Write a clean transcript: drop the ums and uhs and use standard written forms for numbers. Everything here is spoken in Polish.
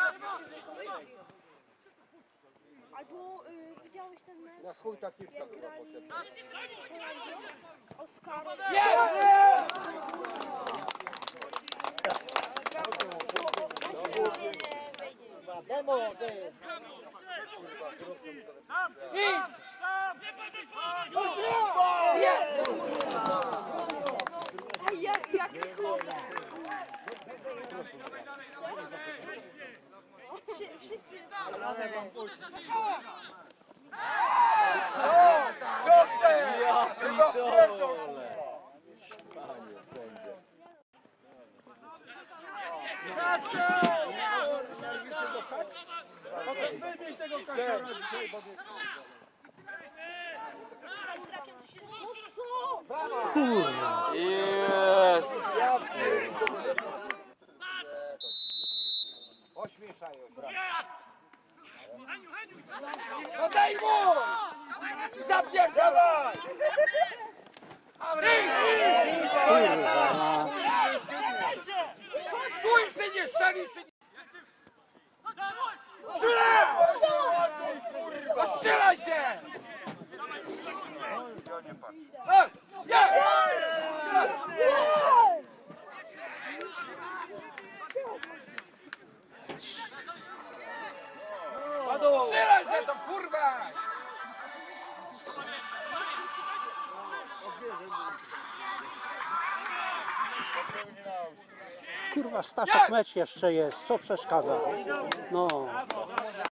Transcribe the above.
Albo widziałeś ten mecz? Na chuj taki Jak grali z Holandią? Oskarem. Demo, to jest. Jaki chłopek! Wszyscy... Co chce? Chyba wpierdol! Wybij tego kaczora dzisiaj, bo No co? Kurwa. Jest! Ośmieszaj ją. No daj mu! Zapierdalaj! Kurwa. Chuj się nie strzeli! Strzelaj! Strzelaj się! Strzelaj się to kurwa! Kurwa, Staszek mecz jeszcze jest. Co przeszkadza? No.